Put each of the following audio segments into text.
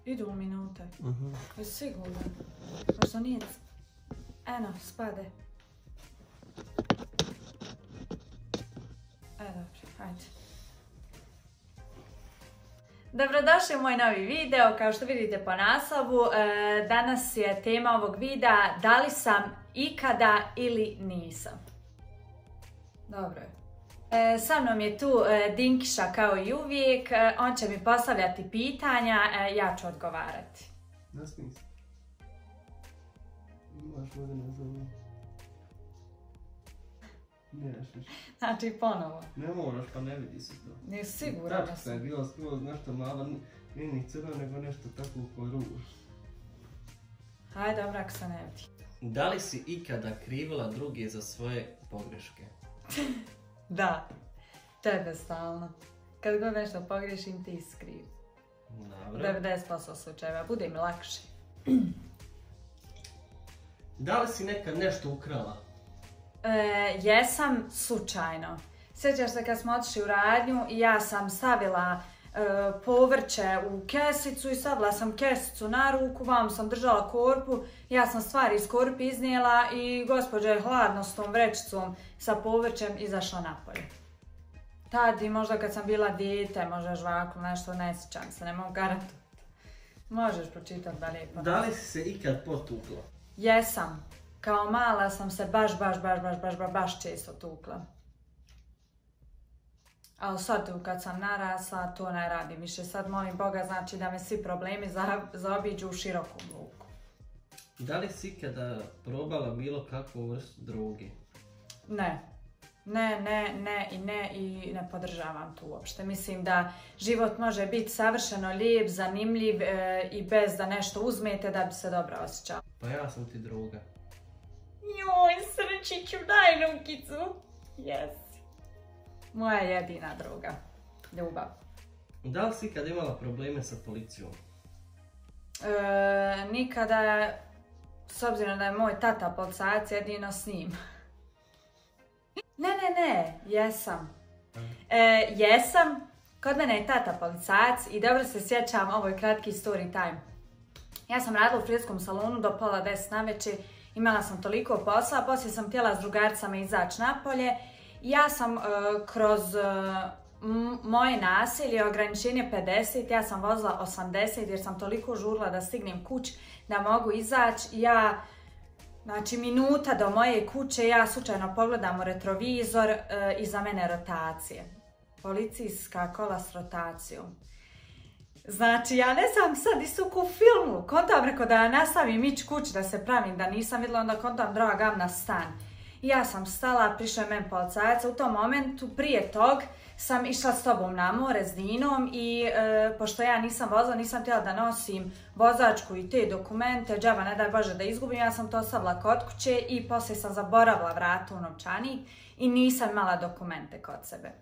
Idu u minute. Jesi siguran? Možda nije... Eno, spade. Dobro, hajde. Dobrodošli u moj novi video. Kao što vidite po naslovu, danas je tema ovog videa da li sam ikada ili nisam. Dobro je. Sa mnom je tu Dinkiša kao i uvijek, on će mi postavljati pitanja, ja ću odgovarati. Na smislu. Imaš ovdje ne znam. Nemaš više. Znači ponovo. Ne moraš, pa ne vidi se to. Nije siguran. Tačka je bila skroz nešto malo, nije ni crno, nego nešto tako ko ruž. Hajde, dobro ako se ne vidi. Da li si ikada krivila druge za svoje pogreške? Da, tebe stalno. Kad god nešto pogriješim, ti si kriv. Dobro. 90% slučajeva, bude mi lakše. Da li si nekad nešto ukrala? Jesam slučajno. Sjećaš se kad smo otišli u radnju i ja sam stavila povrće u kesicu i stavila sam kesicu na ruku, vam sam držala korpu, ja sam stvari iz korpi iznijela i gospođa je hladno s tom vrećicom sa povrćem izašla napolje. Tad i možda kad sam bila dijete, možda žvaku, nešto, ne sjećam se, ne mogu garantovati. Možeš pročitati da lijepo. Da li si se ikad potukla? Jesam. Kao mala sam se baš često tukla. Ali sad kad sam narasla, to ne radim više. Sad molim Boga, znači da me svi problemi zaobiđu u širokom luku. Da li si ikada probala bilo kakvu vrstu droge? Ne. Ne i ne podržavam to uopšte. Mislim da život može biti savršeno lijep, zanimljiv i bez da nešto uzmete da bi se dobro osjećao. Pa ja sam ti druga. Joj, srčiću, daj nukicu. Jesi. Moja jedina druga. Ljubav. Da li si ikada imala probleme sa policijom? Nikada, s obzirom da je moj tata policajac, jedino s njim. Ne, jesam. Jesam, kod mene je tata policajac i dobro se sjećam, ovo je kratki story time. Ja sam radila u frizerskom salonu do 9:30 navečer, imala sam toliko posla, poslije sam htjela s drugaricama izaći napolje. Ja sam kroz moje naselje, ograničenje 50, ja sam vozila 80 jer sam toliko žurila da stignem kući da mogu izaći. Ja, znači minuta do moje kuće, ja slučajno pogledam u retrovizor, iza mene rotacije. Policijska kola s rotacijom. Znači, ja ne znam sad isto u filmu, kontam rekao da nastavim ići kući da se pravim da nisam vidjela, onda kontam dragam na stan. Ja sam stala, prišao je meni policajac, u tom momentu prije tog sam išla s tobom na more s Dinom i pošto ja nisam vozila, nisam htjela da nosim vozačku i te dokumente, džaba ne daj Bože da izgubim, ja sam to ostavila kod kuće i poslije sam zaboravila vrata u novčanik i nisam imala dokumente kod sebe.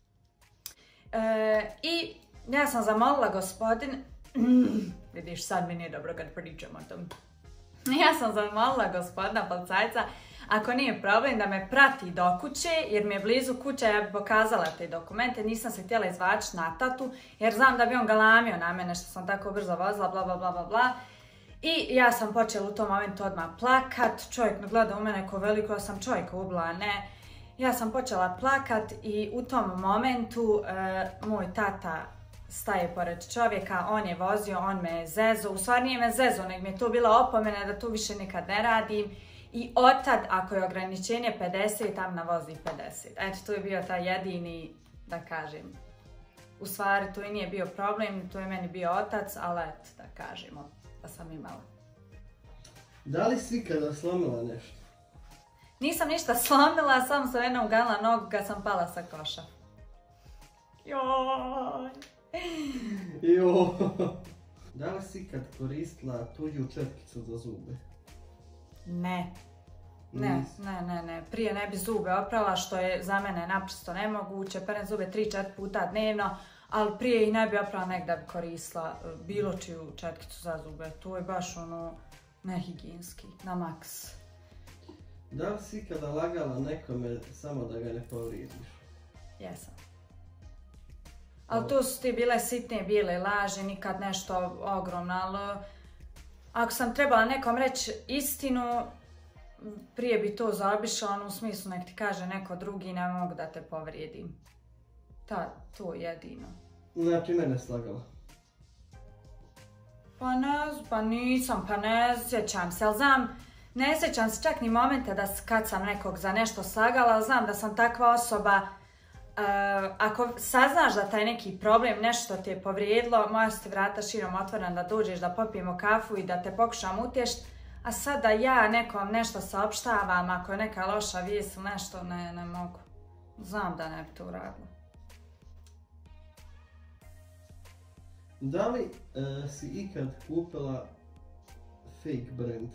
I ja sam zamolila gospodin, vidiš sad mi nije dobro kad pričam o tom. Ja sam zamolila gospodina policajca ako nije problem da me prati do kuće, jer mi je blizu kuća, ja bi pokazala te dokumente, nisam se htjela izvaći na tatu, jer znam da bi on galamio na mene što sam tako brzo vozila, bla bla bla bla bla. I ja sam počela u tom momentu odmah plakat, čovjek me gleda u mene ko veliko, ja sam čovjeka ubila, ne. Ja sam počela plakat i u tom momentu moj tata staje pored čovjeka, on je vozio, on me je zezo, u stvari nije me zezo, nego mi je to bila opomena da to više nikad ne radim. I otad, ako je ograničenje 50, tam navozi 50. Eto, to je bio taj jedini, da kažem, u stvari to i nije bio problem, to je meni bio otac, ali eto, da kažemo, da sam imala. Da li si ikada slomila nešto? Nisam ništa slomila, samo sam jednom uganila nogu kad sam pala sa koša. Joj! Da li si ikad koristila tuđu četkicu za zube? Ne. Prije ne bi zube oprala, što je za mene naprosto nemoguće. Perem zube 3-4 puta dnevno, ali prije i ne bi oprala negdje bi koristila bilo čiju četkicu za zube. To je baš ono nehigijenski, na maks. Da li si ikada lagala nekome samo da ga ne povrijediš? Jesam. Ali to su ti bile sitne bijele laži, nikad nešto ogromno, ali ako sam trebala nekom reći istinu, prije bi to zaobišla, u smislu nek ti kaže neko drugi, ne mogu da te povrijedim. To jedino. Znači mene slagala. Pa nisam, ne sjećam se, ali znam, ne sjećam se čak ni momente kad sam nekog za nešto slagala, ali znam da sam takva osoba, ako saznaš da taj neki problem, nešto ti je povrijedilo, moja su ti vrata širom otvorena da dođeš, da popijemo kafu i da te pokušam utješiti, a sad da ja nekom nešto saopštavam, ako je neka loša vijest ili nešto, ne mogu. Znam da ne bi to uradila. Da li si ikad kupila fake brand?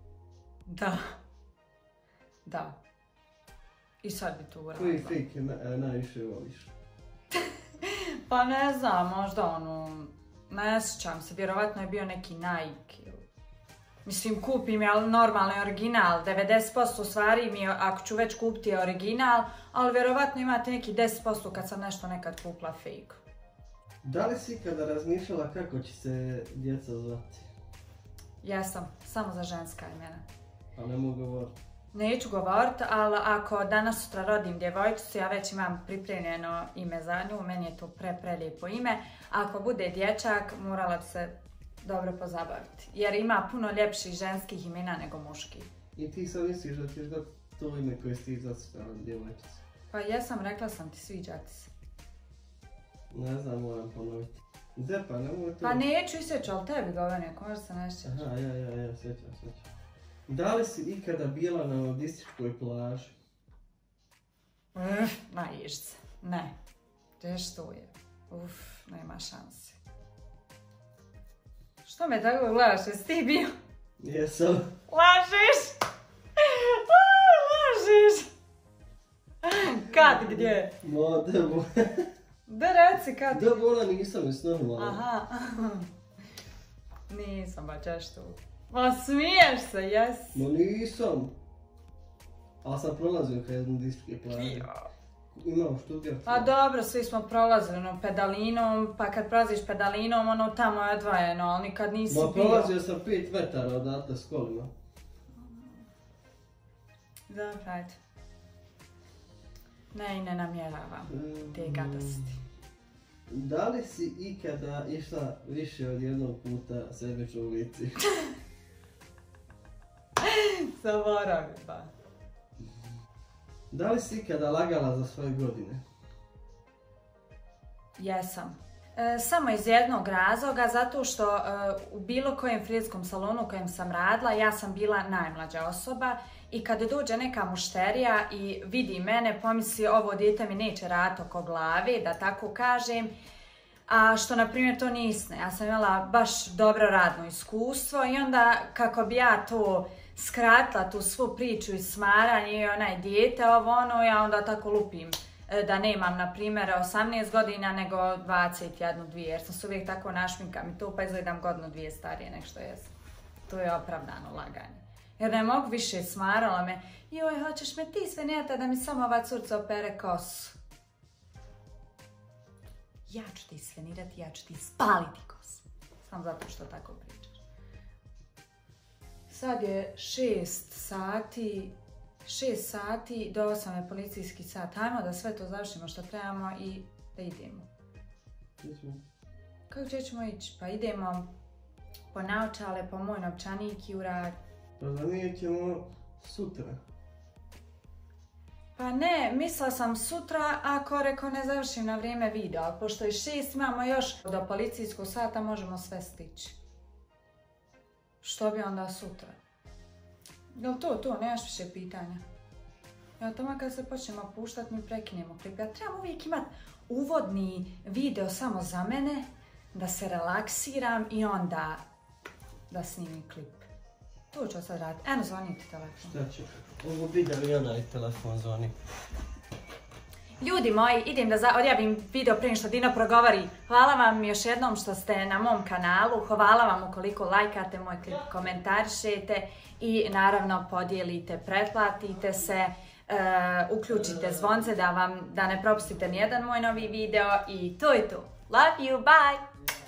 Da. I sad bi to uradila. Koji fake najviše voliš? Pa ne znam, možda ne sjećam se, vjerovatno je bio neki Nike. Mislim, kupim je normalni original, 90% stvari mi je, ako ću već kupiti je original, ali vjerovatno imate neki 10% kad sam nešto nekad kupila fake. Da li si ikada razmišljala kako će se djeca zvati? Jesam, samo za ženska imena. Pa ne mogu govoriti. Neću govoriti, ali ako danas sutra rodim djevojčicu, ja već imam pripremljeno ime za nju, meni je to prelijepo ime. Ako bude dječak, morala bi se dobro pozabaviti, jer ima puno ljepših ženskih imena nego muških. I ti sad misliš da ćeš dati to ime koje si ti zacrtala djevojčici? Pa jesam, rekla sam ti, sviđa ti se. Ne znam, moram ponoviti. Zepa, nemoj to. Pa neću isjeći, ali tebi govorim, ako možda se ne sjećaš. Aha, ja, sjećam. Da li si ikada bila na nudističkoj plaži? Najiš se. Ne. Gdje to je? Nema šanse. Što me tako gledaš, jesi ti bio? Jesam. Lažiš! Lažiš! Kad, gdje? Da reci kad. Da bola nisam, jes normalno. Aha. Nisam baš još tu. Ma smiješ se, jes? Ma nisam. Ali sam prolazio kraj nudističke plaže. Imao Štutgart. Pa dobro, svi smo prolazili pedalinom, pa kad prolaziš pedalinom, tamo je odvojeno, ali nikad nisi bio. Ma prolazio sam 5 metara odatle s kolima. Dobro, ajde. Ne namjeravam te gadosti. Da li si ikada išla više od jednog puta sebičnu ulici? Zaboravim ba. Da li si ikada lagala za svoje godine? Jesam. Samo iz jednog razloga, zato što u bilo kojem frizetskom salonu u kojem sam radila, ja sam bila najmlađa osoba i kada dođe neka mušterija i vidi mene, pomisli ovo dijete mi neće raditi oko glave, da tako kažem, a što na primjer to nije istina. Ja sam imala baš dobro radno iskustvo i onda kako bi ja to skratila, tu svu priču i smaranje i onaj dijete, ja onda tako lupim da nemam, na primjer, 18 godina nego 21-2, jer sam se uvijek tako našminkam i to pa izgledam godinu 2 starije nek što jesam. To je opravdano laganje. Jer ne mogu više, smarala me, joj, hoćeš me ti svenijata da mi samo ova curca opere kosu. Ja ću ti svenirati, ja ću ti spaliti kosu. Samo zato što tako pričaš. Sad je 6 sati, do 8 je policijski sat. Hajmo da sve to završimo što trebamo i da idemo. Kako ćemo ići? Pa idemo po naočale, po moj novčanik i u rad. Pa zamijenit ćemo sutra. Pa ne, mislila sam sutra ako ne završim na vrijeme video, ali pošto je 6 imamo još do policijskog sata, možemo sve stići. Što bi onda sutra? Jel to, nemaš više pitanja? Evo tamo kad se počnemo puštati mi prekinemo klip. Ja trebam uvijek imati uvodni video samo za mene, da se relaksiram i onda da snimim klip. To ću sad raditi. Eno, zvoni ti telefon. Šta će? Ovo video i onaj telefon zvoni. Ljudi moji, idem da odjavim video prije što Dino progovori. Hvala vam još jednom što ste na mom kanalu. Hvala vam ukoliko lajkate moj klip, komentarišete i naravno podijelite, pretplatite se. uključite zvonce da ne propustite nijedan moj novi video i to je to. Love you, bye!